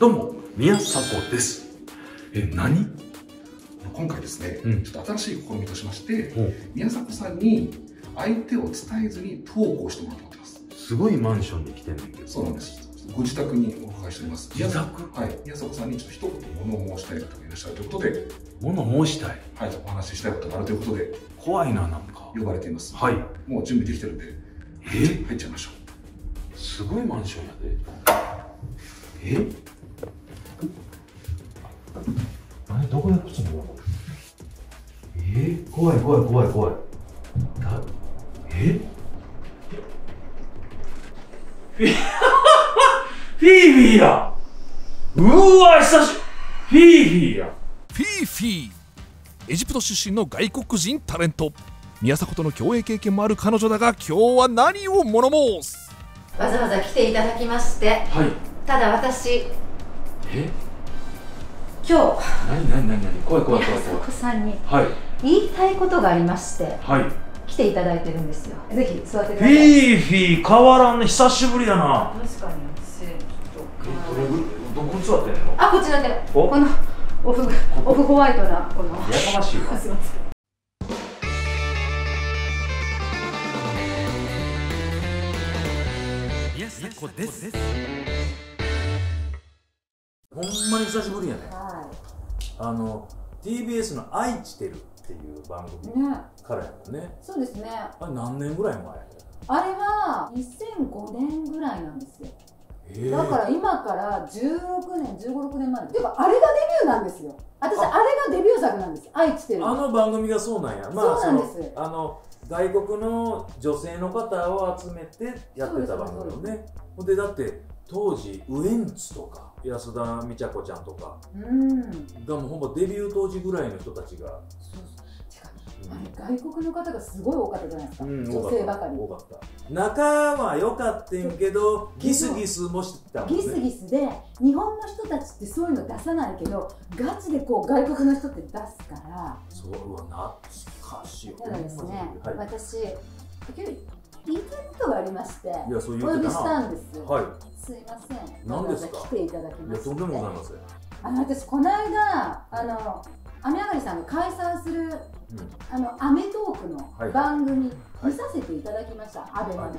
どうも、宮迫です。何？ 今回ですね、 ちょっと新しい試みとしまして、宮迫さんに相手を伝えずに投稿してもらおうと思ってます。 すごいマンションに来てんねんけど。 そうなんです。ご自宅にお伺いしております。 自宅？ はい。宮迫さんにちょっと一言物を申したい方がいらっしゃるということで、 物申したい。 はい、お話ししたいことがあるということで、 怖いな、なんか。 呼ばれています。 はい。 もう準備できてるんで、入っちゃいましょう。すごいマンションやで。どこで口に怖い。フィーフィーや。うわ、久しフィーフィーや。 フィーフィー、エジプト出身の外国人タレント、宮迫との共演経験もある彼女だが、今日は何を物申す？ わざわざ来ていただきまして、はい、ただ私今日怖い宮迫さんに言いたいことがありまして、来ていただいてるんですよ。ぜひ座ってください。 フィーフィー変わらんね、久しぶりやな。 確かにどこに座ってんの？ あ、こちらで、このオフホワイトなこの。 やかましいわ。 すいません。 宮迫です。 ほんまに久しぶりやね。TBS の愛知てるっていう番組からやもんね。 そうですね。 あれ何年ぐらい前？ あれは2005年ぐらいなんですよ。だから今から16年、15、6年前。てかあれがデビューなんですよ。私あれがデビュー作なんです。愛知てる。 あの番組がそうなんや。 そうなんです。 外国の女性の方を集めてやってた番組よね。でだって当時ウエンツとか安田美智子ちゃんとかがもうほぼデビュー当時ぐらいの人たちが。 外国の方がすごい多かったじゃないですか。女性ばかり。 多かった。仲は良かったんけどギスギスもしてたもんね。 ギスギスで日本の人たちってそういうの出さないけど、ガチでこう外国の人って出すから。 そうは懐かしい。 ただですね、私言いたいことがありまして、お呼びしたんです。すいません。 何ですか？ 来ていただきまして。 とんでもございません。 私この間雨上がりさんが解散するアメトークの番組見させていただきました。アベマの。あれ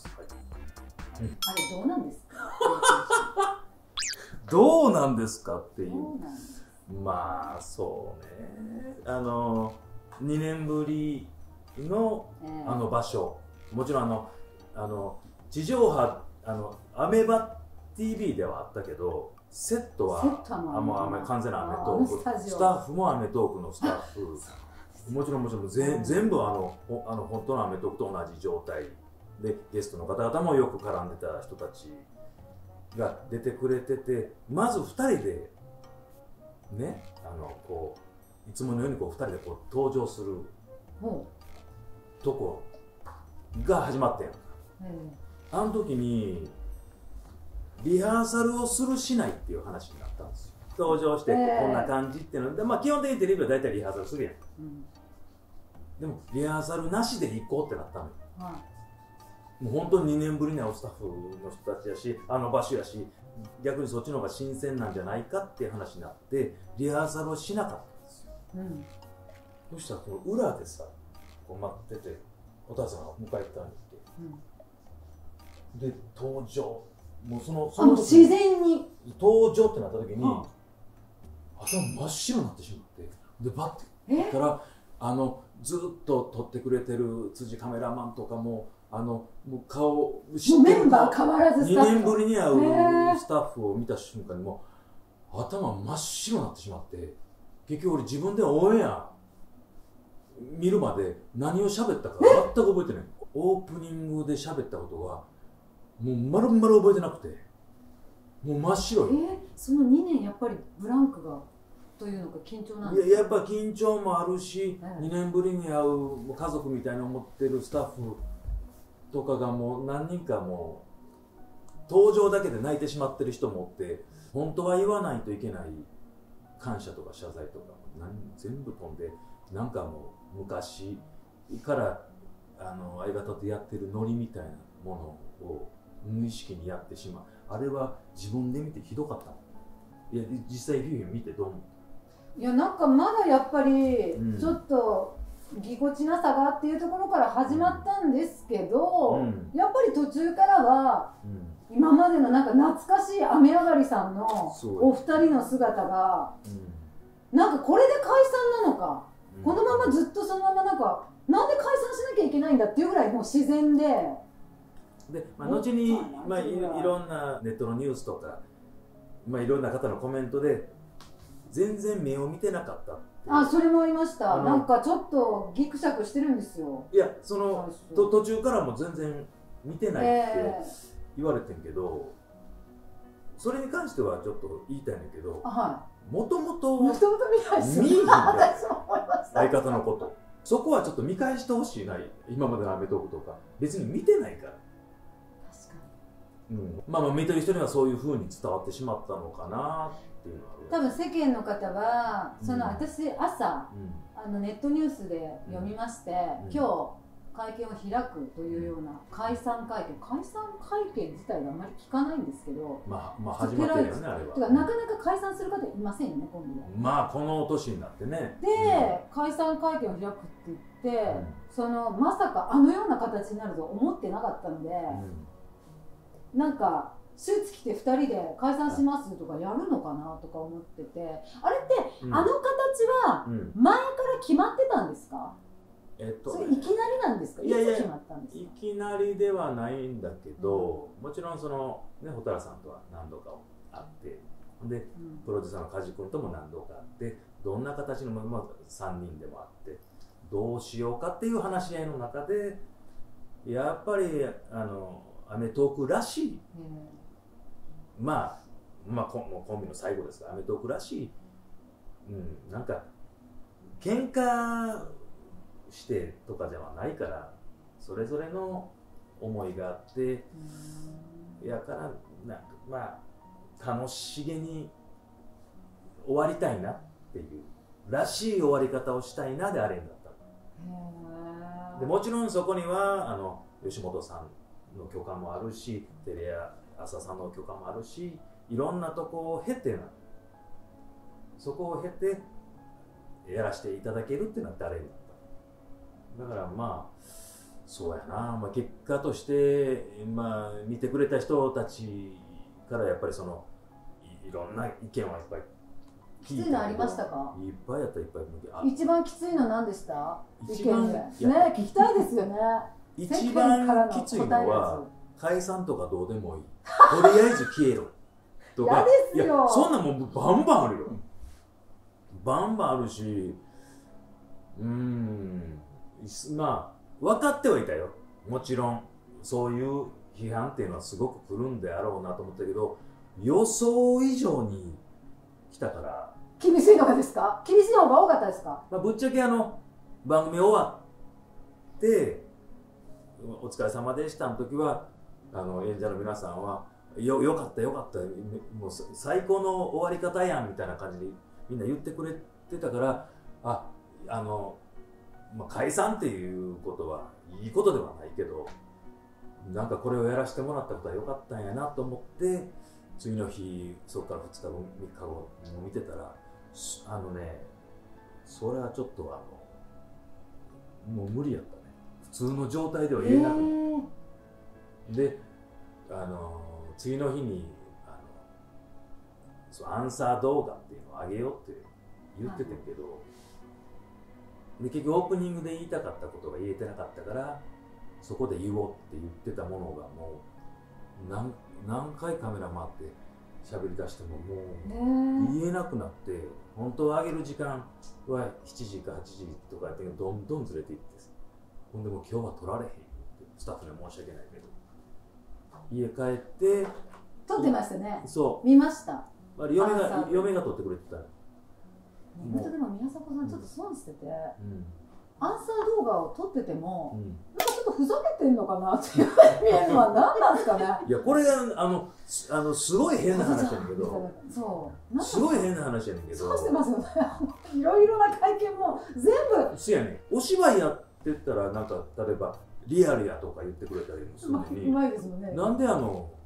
どうなんですか？ どうなんですかっていう。まあそうね。2年ぶりの場所。もちろん地上波アメバ TV ではあったけど、セットは完全なアメトーク、スタッフもアメトークのスタッフ、もちろん全部本当のアメトークと同じ状態で、ゲストの方々もよく絡んでた人たちが出てくれてて、まず2人でね、いつものように2人で登場するとこが始まってん。あの時にリハーサルをするしないっていう話になったんですよ。登場してこんな感じっていうので、基本的にテレビは大体リハーサルするやん。でもリハーサルなしで行こうってなったのよ。もう本当に2年ぶりに会うスタッフの人たちやし、場所やし、逆にそっちの方が新鮮なんじゃないかっていう話になってリハーサルをしなかったんですよ。そしたらこの裏でさ、待っててお父さんが迎えたんで、登場。もうその自然に登場ってなった時に頭真っ白になってしまって、でバッて言ったらずっと撮ってくれてる辻カメラマンとかももう顔知ってる、 メンバー変わらず 2年ぶりに会うスタッフを見た瞬間にもう頭真っ白になってしまって、結局俺自分でオンエア見るまで何を喋ったか全く覚えてない。オープニングで喋ったことがもう丸々覚えてなくて、もう真っ白い。 その2年やっぱりブランクがというのか緊張なんですか？ やっぱ緊張もあるし、2年ぶりに会う家族みたいに思ってるスタッフとかがもう何人かもう登場だけで泣いてしまってる人もおって、本当は言わないといけない感謝とか謝罪とか全部飛んで、なんかもう昔から相方とやってるノリみたいなものを無意識にやってしまう。あれは自分で見てひどかったいや実際フィフィン見てどう思う？ いやなんかまだやっぱりうんちょっとぎこちなさがっていうところから始まったんですけど、 うんやっぱり途中からはうん今までのなんか懐かしい雨上がりさんのそうお二人の姿がうなんかこれで解散なのか、 んこのままずっとそのままなんで解散しなきゃいけないんだっていうぐらいもう自然で。 で、後に、いろんなネットのニュースとか、いろんな方のコメントで全然目を見てなかったっていう。 あ、それもありました。 あのなんかちょっとギクシャクしてるんですよ。 いやその最初途中からも全然見てないって言われてんけど、それに関してはちょっと言いたいんだけど、 はもともとい。もともと見ないですよ。 見えへんで私も思いました。 相方のことそこはちょっと見返してほしいな。今までのアメトーークとか別に見てないから。 確か見てる人にはそういう風に伝わってしまったのかなっていうのはある。 多分世間の方はそのうん私朝うんネットニュースで読みまして、 うん今日会見を開くというような解散会見自体があまり聞かないんですけど、 始まってるよねあれは。 てかなかなか解散する方いませんよねコンビで。 この年になってね。 で、解散会見を開くって言って、そのまさかあのような形になると思ってなかったので、なんかスーツ着て2人で解散しますとかやるのかなとか思ってて、あれって、あの形は前から決まってたんですか？それいきなりなんですか？いつ決まったんですか？ いきなりではないんだけど、もちろんそのね蛍原さんとは何度か会ってで、プロデューサーの梶君とも何度か会って、どんな形の3人でも会ってどうしようかっていう話し合いの中で、やっぱりアメトーークらしい、コンビの最後ですからアメトーークらしい、なんか喧嘩してとかではないから、それぞれの思いがあって、やから楽しげに終わりたいなっていうらしい終わり方をしたいなであれんだった。でもちろんそこには吉本さんの許可もあるし、テレ朝さんの許可もあるし、いろんなとこを経てそこを経てやらせていただけるっていうのは誰にだった。だからそうやな、結果として見てくれた人たちからやっぱりいろんな意見はいっぱい聞いたけど。 きついのありましたか？ いっぱいやった。 一番きついの何でした？ 一番意見でね、聞きたいですよね。 一番きついのは解散とかどうでもいい、とりあえず消えろとか。 嫌ですよ。 いやそんなもんバンバンあるよ。バンバンあるし、分かってはいたよ。もちろんそういう批判っていうのはすごく来るんであろうなと思ったけど、予想以上に来たから。 厳しいのがですか？厳しいのが多かったですか？ ぶっちゃけ番組終わってお疲れ様でしたの時は演者の皆さんはよかったよかった、もう最高の終わり方やんみたいな感じでみんな言ってくれてたから、解散っていうことはいいことではないけど、なんかこれをやらせてもらったことは良かったんやなと思って、次の日そこから2日後3日後も見てたら、それはちょっともう無理やったね。普通の状態では言えなくて、で次の日にアンサー動画っていうのを上げようって言ってたけど、で結局オープニングで言いたかったことが言えてなかったから、そこで言おうって言ってたものがもう何回カメラ回って喋り出してももう言えなくなって、本当は上げる時間は7時か8時とかやってどんどんずれていって、ほんでもう今日は撮られへんってスタッフには申し訳ないけど、家帰って撮ってましたね。 そう見ました。 嫁が撮ってくれてた。 本当でも宮迫さんちょっと損してて、アンサー動画を撮ってても、なんかちょっとふざけてんのかなっていう見えるのは何なんですかね。 いやこれがすごい変な話やねんけど、すごい変な話やねんけど、 そうしてますよね。いろいろな会見も全部そうやね。お芝居やってたらなんか例えばリアルやとか言ってくれたりもするのに、 うまいですよね。 なんで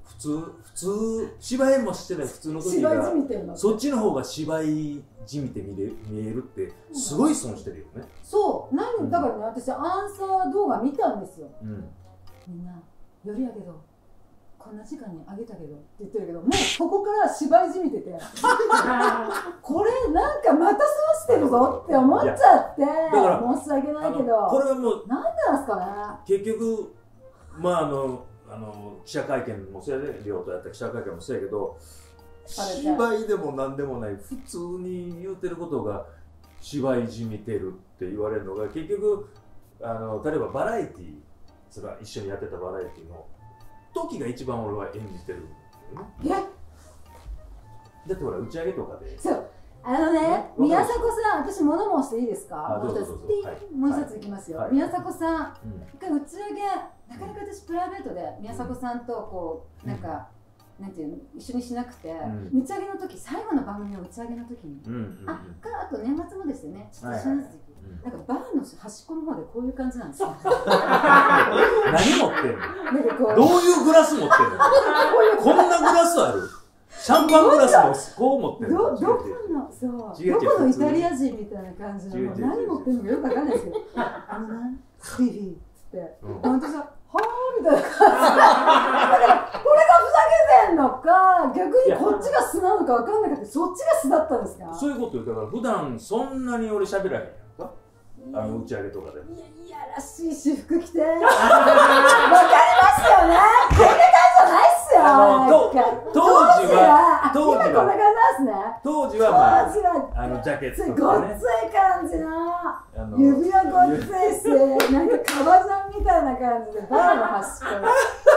普通芝居もしてない普通の時芝居じがみてるの。 そっちの方が芝居じみて見えるってすごい損してるよね。 そうだからね、私アンサー動画見たんですよ。 うん、 みんなよりやけどこんな時間にあげたけどって言ってるけど、もうここから芝居じみててこれなんかまたそうしてるぞって思っちゃって申し訳ないけど、 これはもうなんなんですかね。 結局まあ記者会見もそうやで、亮とやった記者会見もそうやけど、芝居でも何でもない普通に言うてることが芝居じみてるって言われるのが結局例えばバラエティー、それは一緒にやってたバラエティーの時が一番俺は演じてるんだよね。だってほら打ち上げとかでそう宮迫さん、私物申していいですか。もう一ついきますよ。宮迫さん一回打ち上げ、なかなか私プライベートで宮迫さんとこうなんかなんていうの一緒にしなくて、打ち上げの時、最後の番組の打ち上げの時にあと年末もですよね、ちょっと一緒になった時なんかバーの端っこの方でこういう感じなんですよ。 何持ってんの？どういうグラス持ってんの？こんなグラスある？シャンパングラスもこう持ってるの？どこのイタリア人みたいな感じの何持ってるのかよくわかんないですけど、フィフィーっつって、私ははぁみたいな感じで、これがふざけてんのか、逆にこっちが素なのかわかんなくて、そっちが素だったんですか？ そういうことよ。だから普段そんなに俺喋らへんやんか。打ち上げとかで。 いやらしい私服着て。わかりますよね。こんな感じじゃないっすよ。当時はこんな感じなんですね。 当時はまあジャケットとかね。 ごっつい感じの指輪ごっついし、なんか革ジャンみたいな感じでバーの端っこで。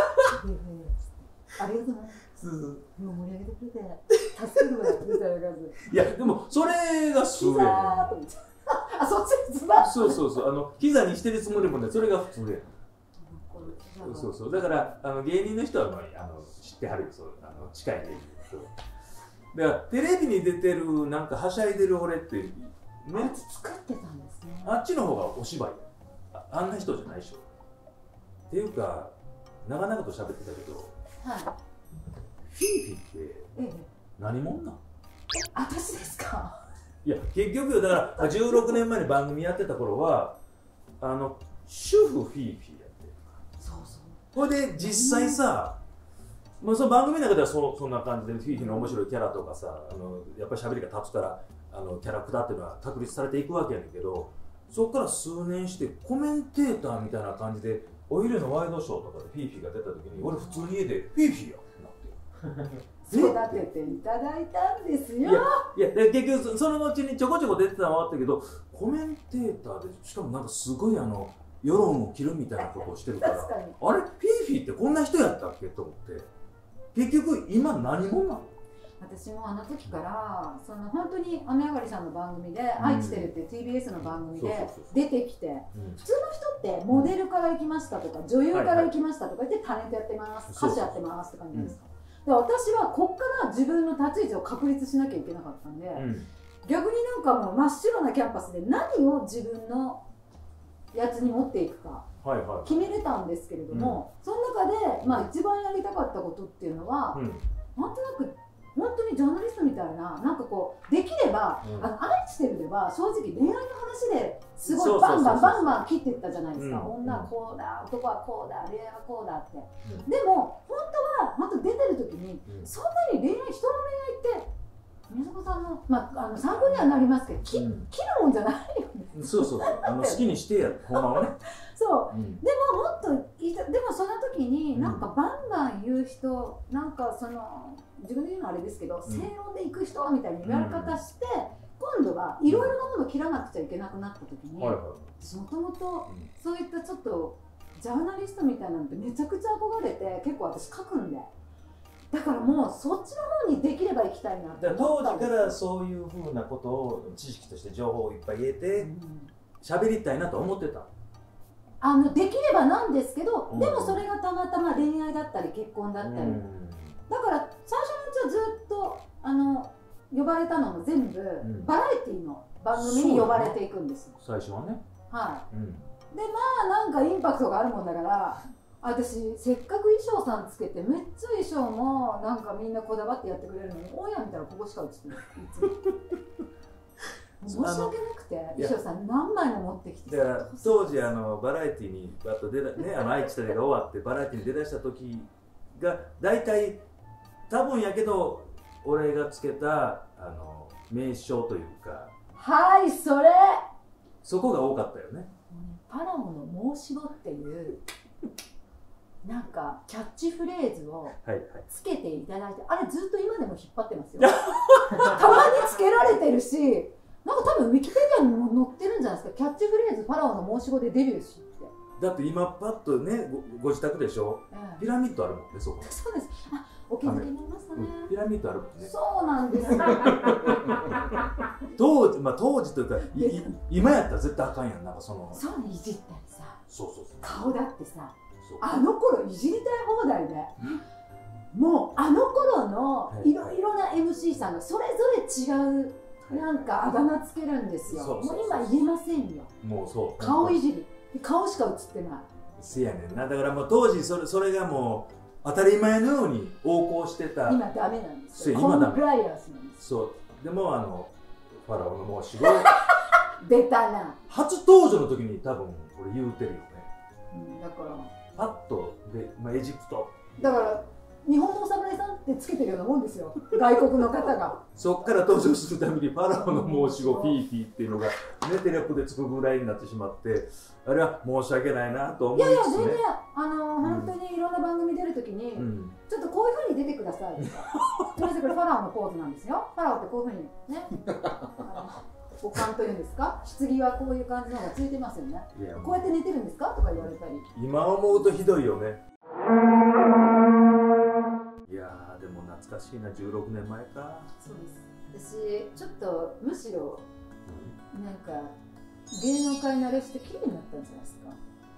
ありがとうね。もう盛り上げてくれて助けてもらってみたいな感じ。 いやでもそれが普通や。 あ、そっち普通だ。 そう膝にしてるつもりもね、それが普通や。そうだから芸人の人は知ってはるよ、近い芸人の人。だからテレビに出てるなんかはしゃいでる俺ってね、 作ってたんですね。 あっちの方がお芝居あんな人じゃないでしょ。っていうか長々と喋ってたけど、フィーフィって何者なん？ 私ですか？ いや結局だから16年前に番組やってた頃は主婦フィーフィーやってる。これで実際さ、その番組の中ではそんな感じでフィーフィーの面白いキャラとかさ、やっぱり喋りが立つからキャラクターっていうのは確立されていくわけやねんけど、そこから数年してコメンテーターみたいな感じでお昼のワイドショーとかでフィーフィーが出た時に俺普通に家でフィーフィーやってなって。 育てていただいたんですよ。 いや結局その後にちょこちょこ出てたのはあったけど、コメンテーターでしかもなんかすごい世論を切るみたいなことをしてるから、あれフィーフィーってこんな人やったっけと思って、結局今何者なの？ 私も時から本当に雨上がりさんの番組で「愛知テレ」っていう TBS の番組で出てきて、普通の人ってモデルから行きましたとか女優から行きましたとか言ってタレントやってます歌手やってますって感じじゃないですか。で私はこっから自分の立ち位置を確立しなきゃいけなかったんで、逆になんかもう真っ白なキャンパスで何を自分のやつに持っていくか決めれたんですけれども、その中で、一番やりたかったことっていうのは、なんとなく本当にジャーナリストみたいな、なんかこうできれば、愛知テレでは正直恋愛の話ですごいバンバン切っていったじゃないですか。女はこうだ、男はこうだ、恋愛はこうだって。でも本当は出てる時に、そんなに人の恋愛って宮迫さんの参考にはなりますけど、切るもんじゃないよね。 好きにしてや、ほんまはね。 でももっとでもその時になんかバンバン言う人、なんか自分で言うのはあれですけど、正論で行く人みたいな言われ方して、今度はいろいろなものを切らなくちゃいけなくなった時に、私もともとそういったちょっとジャーナリストみたいなのってめちゃくちゃ憧れて、結構私書くんで。だからもうそっちの方にできれば行きたいなって思ったんです。 当時からそういうふうなことを知識として情報をいっぱい入れて喋りたいなと思ってた。 できればなんですけど、でもそれがたまたま恋愛だったり結婚だったり、だから最初のうちはずっと呼ばれたのも全部バラエティの番組に呼ばれていくんですよ、 最初はね。 でなんかインパクトがあるもんだから私せっかく衣装さんつけてめっちゃ衣装もなんかみんなこだわってやってくれるのにオンエア見たらここしか映ってない申し訳なくて衣装さん何枚も持ってきてだから当時バラエティにバッと出たね愛知旅が終わってバラエティに出だした時が大体多分やけど俺がつけた名称というかはいそれそこが多かったよね。 パラオの申し子っていうなんかキャッチフレーズをつけていただいて、あれずっと今でも引っ張ってますよたまにつけられてるし、なんか多分ウィキペディアにも載ってるんじゃないですか。キャッチフレーズパラオの申し子でデビューしってだって今パッとね ご自宅でしょ、ピラミッドあるもんねそこ。 そうです。あ、お気づきになりましたね、 ピラミッドあるもんね。 そうなんですよ当時というか今やったら絶対あかんやん。なんかそうね、いじったりさ、 そう顔だってさ、あの頃いじりたい放題で、もうあの頃のいろいろな MC さんがそれぞれ違うなんかあだ名つけるんですよ。もう今言えませんよ。 もうそう顔いじり、顔しか映ってない。 せやねんな。だからもう当時それがもう当たり前のように横行してた。 今ダメなんですよ。 今ダメ。 コンプライアンスなんです。 そうでもファラオの申し子出たな。 初登場の時に多分これ言うてるよね、 だからパッとで、エジプトだから日本のお侍さんってつけてるようなもんですよ外国の方がそっから登場するためにファラオの申し子フィーフィーっていうのがテレポでつくぐらいになってしまって、あれは申し訳ないなと思いつつね。 いやいや全然本当にいろんな番組出るときに、ちょっとこういうふうに出てくださいとかごめんなさい、これファラオのポーズなんですよ。ファラオってこういうふうにね股間というんですか、棺はこういう感じのがついてますよね。こうやって寝てるんですかとか言われたり。 今思うとひどいよね。いやーでも懐かしいな、16年前か。 そうです。私ちょっとむしろなんか芸能界慣れして綺麗になったんじゃないですか。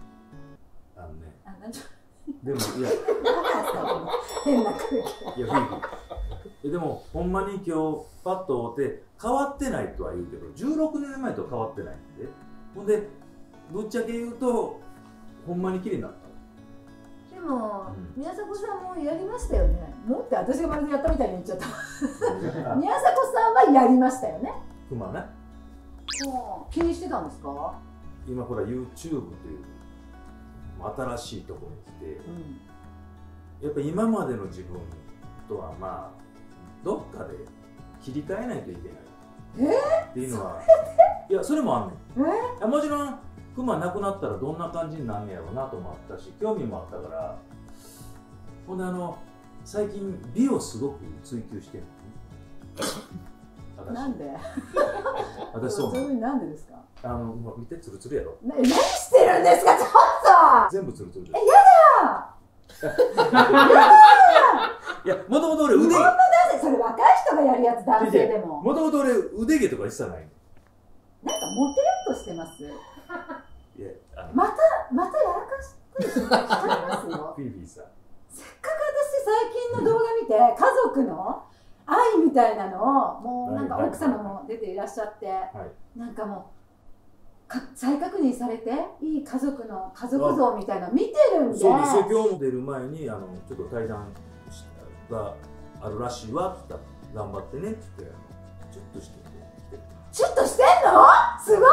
なんでもいや変な空気。 いやでもほんまに今日パッと会って変わってないとは言うけど16年前と変わってないんで、ほんでぶっちゃけ言うとほんまに綺麗になった。 でも、宮迫さんもやりましたよね。もって私がまるでやったみたいに言っちゃった宮迫さんはやりましたよね。 クマね。 気にしてたんですか。 今ほら YouTube という新しいところに来て、やっぱ今までの自分とはまあどっかで切り替えないといけないっていうのは、いやそれもあんねん。もちろんクマなくなったらどんな感じになんねやろうなともあったし興味もあったから、ほんで最近美をすごく追求してるの。 なんで私そうなの。 なんでですか。 見てツルツルやろ。 何してるんですかちょっと。 全部ツルツルです。 やだいや、もともと俺腕毛。 それ若い人がやるやつ、男性でも。 もともと俺腕毛とか一切ない。 なんかモテようとしてます。 いや、 またやらかしてますよ。 フィーフィーさん。 せっかく私最近の動画見て家族の愛みたいなのをもうなんか奥様も出ていらっしゃって、なんかもう再確認されていい家族の家族像みたいなの見てるんで。 そうですよ。今日も出る前にちょっと対談があるらしいわって言ったら頑張ってねって言ってチュッとしてきて。 チュッとしてんの？すご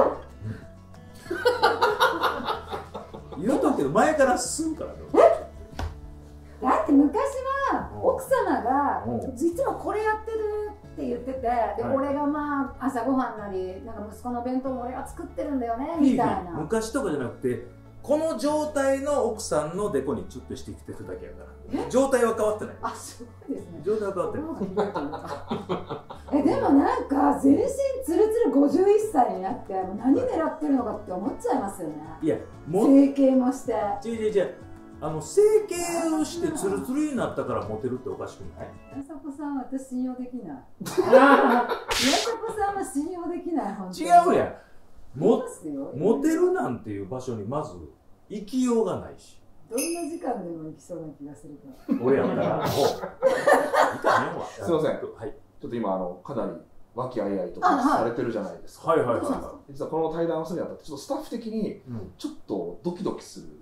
い。 言うとくけど前から進むからね。 だって昔は奥様がいつもこれやってるって言ってて、で俺がまあ朝ごはんなりなんか息子の弁当も俺が作ってるんだよねみたいな。 昔とかじゃなくてこの状態の奥さんのデコにチュッとしてきてるだけやから。状態は変わってない。 あ、すごいですね。 状態は変わってない。 でもなんか全身ツルツル51歳になって何狙ってるのかって思っちゃいますよね。 いや、 整形もして。 違う。整形をしてツルツルになったからモテるっておかしくない？ 宮迫さんは私信用できない。宮迫さんは信用できない。本当に違うやん。モテるなんていう場所にまず行きようがないし。 どんな時間でも行きそうな気がするから。 俺やったらもういかへんわ。 すみません。はい。ちょっと今かなり和気あいあいとかされてるじゃないですか。実はこの対談をするにあたってちょっとスタッフ的にちょっとドキドキする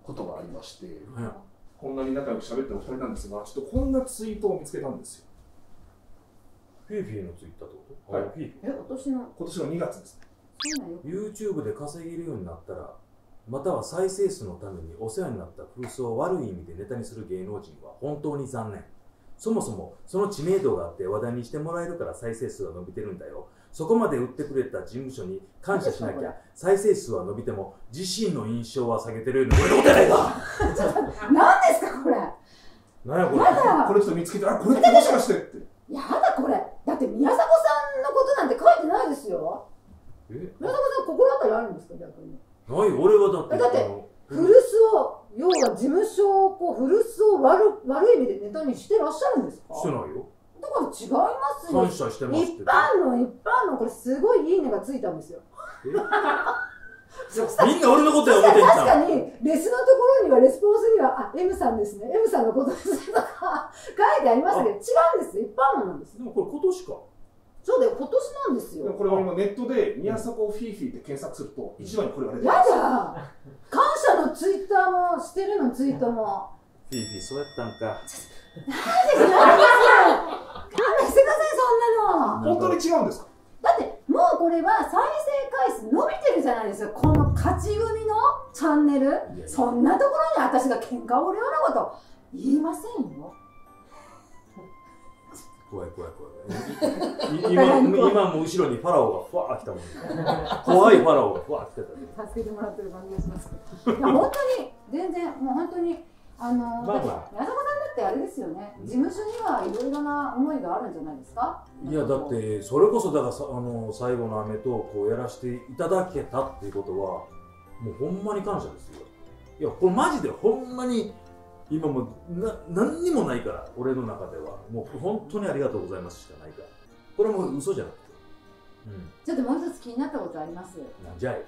ことがありまして、 こんなに仲良く喋ってるお二人なんですが、ちょっとこんなツイートを見つけたんですよ。 フィーフィーのツイッターってこと？ はい。 フィーフィー。 今年の2月ですね。 YouTube で稼げるようになったら、または再生数のためにお世話になった空想を悪い意味でネタにする芸能人は本当に残念。そもそもその知名度があって話題にしてもらえるから再生数が伸びてるんだよ。そこまで売ってくれた事務所に感謝しなきゃ再生数は伸びても自身の印象は下げてるように俺のことやないか。 何ですかこれ。 何やこれ。 これちょっと見つけて、あ、これってもしかしてって。 やだこれ。だって宮迫さんのことなんて書いてないですよ。宮迫さん心当たりあるんですか逆に。 ない、俺はだって古巣を、要は事務所をこう古巣を悪い意味でネタにしてらっしゃるんですか？ してないよ。 だから違いますよ。 感謝してますって。 一般のこれすごいいいねがついたんですよ。 みんな俺のことや思ってんじゃん。 確かにレスのところにはレスポンスにはM さんですね。M さんのことですとか書いてありましたけど違うんですよ。一般のなんです。 でもこれ今年か。 そうだよ、今年なんですよ。 これは今ネットで宮迫フィーフィーって検索すると一番にこれが出てやだ。感謝のツイッターもしてるのツイートも。 フィーフィーそうやったんか。 何してくださいそんなの。 本当に違うんですか？ だってもうこれは再生回数伸びてるじゃないですか。この勝ち組のチャンネル。そんなところに私が喧嘩を売るようなこと言いませんよ。 怖い怖い怖い。今も後ろにファラオがふわー来たもん。怖いファラオがふわー来てた。 助けてもらってる感じがします。いや本当に全然もう本当に宮迫さんだってあれですよね。事務所にはいろいろな思いがあるんじゃないですか。 いやだってそれこそだから最後の『アメトーーク』をやらせていただけたっていうことはもうほんまに感謝ですよ。いやこれマジでほんまに。今も何にもないから俺の中ではもう本当にありがとうございますしかないからこれも嘘じゃなくて、 ちょっともう一つ気になったことあります。 なんじゃい。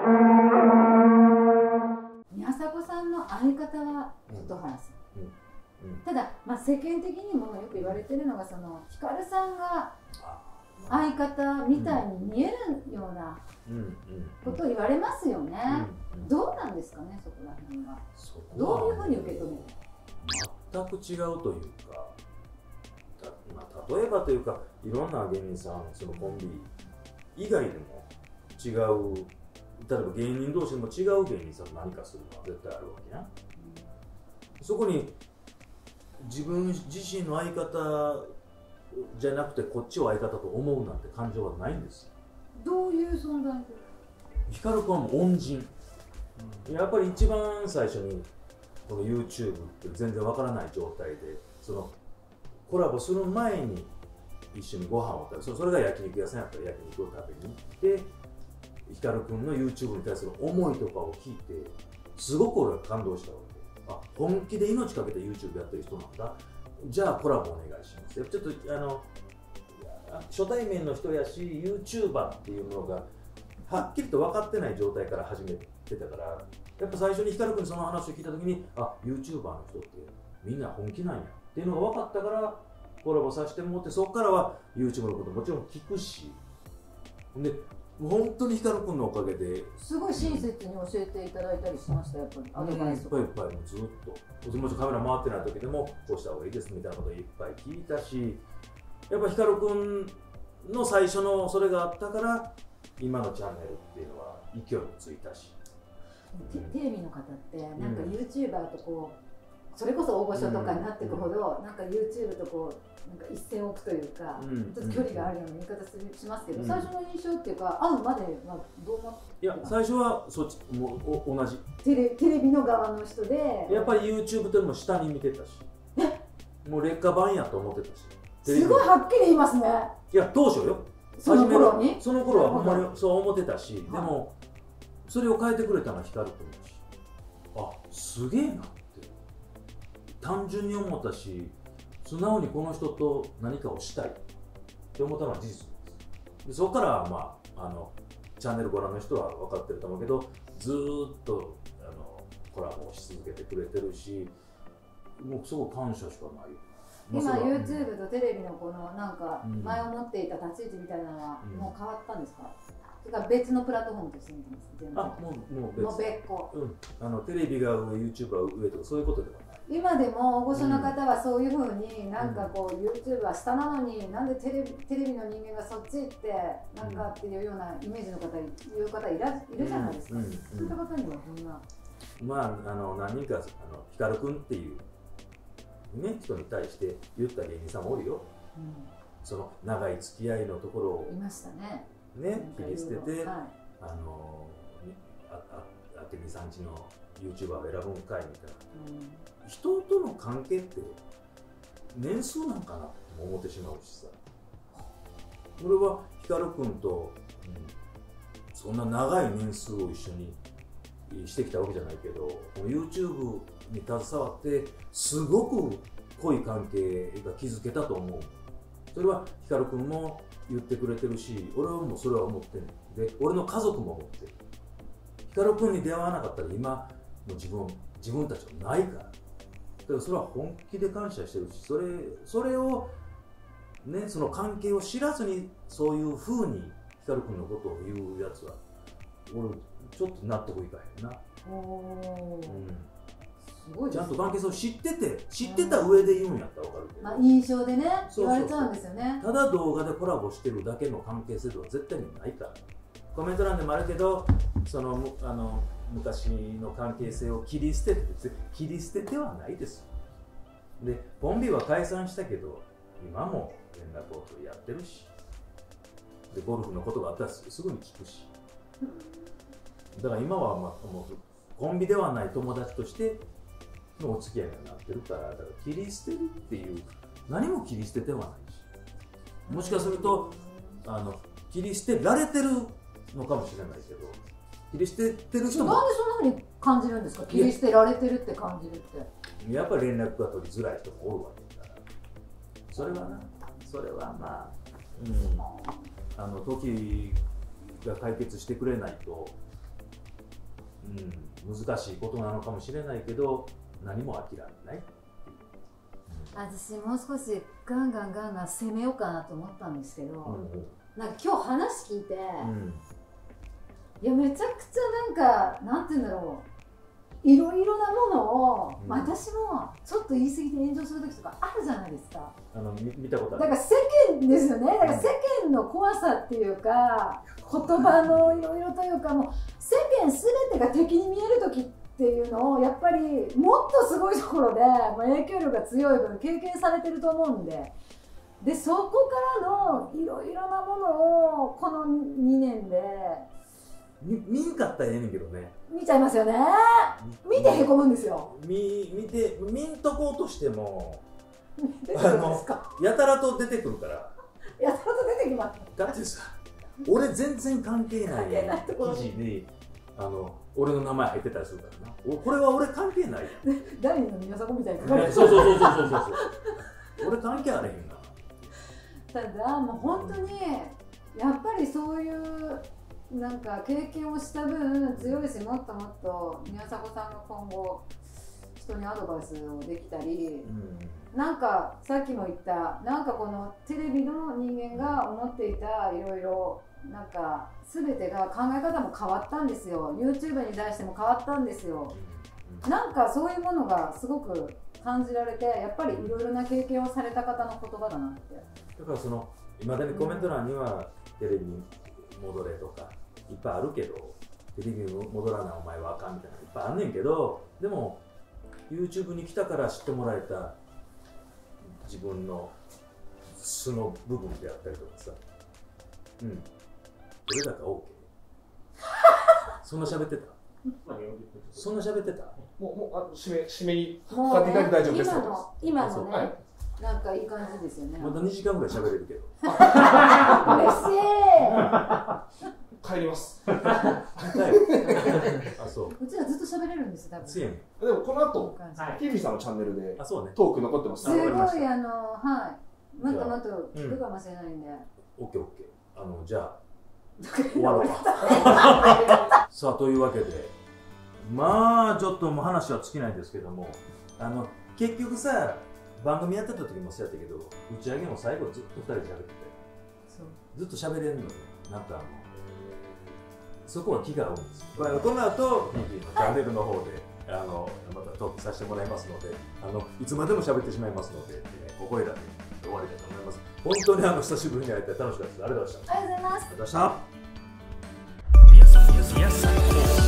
宮迫さんの相方は蛍原さん、ただ、世間的にもよく言われてるのがそのヒカルさんが相方みたいに見えるようなことを言われますよね。どうなんですかねそこら辺は。どういうふうに受け止める？ 全く違うというか、例えばというかいろんな芸人さんそのコンビ以外でも違う例えば芸人同士でも違う芸人さんと何かするのは絶対あるわけな。そこに自分自身の相方じゃなくてこっちを相方と思うなんて感情はないんですよ。 どういう存在で？ ヒカル君はもう恩人、やっぱり一番最初にこの YouTube って全然わからない状態でそのコラボする前に一緒にご飯を食べそれが焼肉屋さんやったら焼肉を食べに行ってヒカル君の YouTube に対する思いとかを聞いてすごく俺は感動したわけ。あ、本気で命かけて YouTube やってる人なんだ、じゃあコラボお願いします。ちょっと初対面の人やし YouTuber っていうものがはっきりと分かってない状態から始めてたからやっぱ最初にヒカル君にその話を聞いた時にYouTuber の人ってみんな本気なんやっていうのが分かったからコラボさせてもらってそこからは YouTube のこともちろん聞くしで本当にヒカル君のおかげですごい親切に教えていただいたりしました。やっぱりアドバイスとかいっぱいずっともちろんカメラ回ってない時でもこうした方がいいですみたいなことをいっぱい聞いたしやっぱヒカル君の最初のそれがあったから今のチャンネルっていうのは勢いもついたし、 テレビの方ってなんか YouTuber とこうそれこそ大御所とかになっていくほどなんか YouTube とこうなんか一線を置くというかちょっと距離があるような言い方しますけど最初の印象っていうか会うまではどう思って？ いや最初はそっちも同じテレビの側の人でやっぱり YouTube というよりも下に見てたしもう劣化版やと思ってたしすごいはっきり言いますね。 いや当初よその頃にその頃はほんまにそう思ってたし、でもそれを変えてくれたのはヒカル君だしすげえなって単純に思ったし素直にこの人と何かをしたいって思ったのは事実です。でそこからはチャンネルご覧の人は分かってると思うけどずーっとコラボをし続けてくれてるしもうすごい感謝しかない。 今 YouTube とテレビのこのなんか前を持っていた立ち位置みたいなのはもう変わったんですか？ それから別のプラットフォームとして見てます。全然。 あ、もうもう別個。 テレビが上、YouTube が上とかそういうことではない。 今でも大御所の方はそういうふうになんかこう YouTube は下なのになんでテレビの人間がそっち行ってなんかっていうようなイメージの方いる方いるじゃないですか。そういった方にはどんな。 まあ何人かヒカル君っていうね人に対して言った芸人さんもおるよ。その長い付き合いのところをいましたね。 切り捨てて、あてみさんちの YouTuber を選ぶんかいみたいな、人との関係って年数なんかなって思ってしまうしさ、俺はヒカル君と、そんな長い年数を一緒にしてきたわけじゃないけど、この YouTube に携わってすごく濃い関係が築けたと思う。それはヒカル君も言ってくれてるし、俺はもうそれは思ってる。で、俺の家族も思ってる。ヒカル君に出会わなかったら今の自分たちはないから。だからそれは本気で感謝してるし、それをね、その関係を知らずにそういうふうにヒカル君のことを言うやつは俺ちょっと納得いかへんな。すごいですね。ちゃんと関係性を知ってた上で言うんやったら分かるけど、 まあ印象でね言われちゃうんですよね。 ただ動画でコラボしてるだけの関係性では絶対にないから。コメント欄でもあるけど、その昔の関係性を切り捨ててはないですよ。でコンビは解散したけど今も連絡を取り合ってるし、でゴルフのことがあったらすぐに聞くし、だから今はもうコンビではない友達としてのお付き合いになってるから、だから切り捨てるっていう何も切り捨ててはないし、もしかすると切り捨てられてるのかもしれないけど、切り捨ててる人もなんでそんなふうに感じるんですか？切り捨てられてるって感じるって。 やっぱり連絡が取りづらい人もおるわけだから、それはまあ、時が解決してくれないと、難しいことなのかもしれないけど、何も諦めない。 私もう少しガンガン攻めようかなと思ったんですけど、なんか今日話聞いて、いやめちゃくちゃなんて言うんだろう、いろいろなものを、私もちょっと言い過ぎて炎上する時とかあるじゃないですか。 見たことある。 だから世間ですよね。だから世間の怖さっていうか、言葉のいろいろというか、もう世間すべてが敵に見える時っていうのをやっぱりもっとすごいところで影響力が強い分経験されてると思うんで、そこからのいろいろなものをこの2年で見んかったらええねんけどね。 見ちゃいますよね。見てへこむんですよ。 見んとこうとしてもやたらと出てくるから。 やたらと出てきます。 だってさ、俺全然関係ない記事に俺の名前入ってたりするからな。これは俺関係ない。 第二の宮迫みたいに書かれてる。 そう俺関係あれへんな。 ただもう本当にやっぱりそういうなんか経験をした分強いし、もっともっと宮迫さんが今後人にアドバイスをできたり、なんかさっきも言ったなんかこのテレビの人間が思っていたいろいろなんか全てが考え方も変わったんですよ。 YouTube に対しても変わったんですよ。なんかそういうものがすごく感じられて、やっぱりいろいろな経験をされた方の言葉だなって。 だから今だにコメント欄にはテレビに戻れとかいっぱいあるけど、テレビに戻らないお前はあかんみたいなのいっぱいあんねんけど、でも YouTube に来たから知ってもらえた自分の素の部分であったりとかさ、どれだか OK そんな喋ってた？そんな喋ってた？ もう締めにかかっていただいて大丈夫ですか？ 今のね、なんかいい感じですよね。 また2時間ぐらい喋れるけど。 嬉しい。 帰ります。 あ、そう。 うちらずっと喋れるんですよ、多分。 でもこの後、キーミさんのチャンネルでトーク残ってます。 すごいはい、もっともっと聞くかもしれないんで。 オッケー。じゃあ終わろうか。さあというわけで、まあちょっともう話は尽きないんですけども、結局さ、番組やってた時もそうやったけど、打ち上げも最後ずっと2人で喋ってて、ずっと喋れるのよ。なんかそこは気が合うんです。この後 PP のチャンネルの方でまたトークさせてもらいますので、いつまでも喋ってしまいますので、ここいらで終わりたいと思います。本当に久しぶりに会えて楽しかったです。ありがとうございました。 ありがとうございます。 ありがとうございました。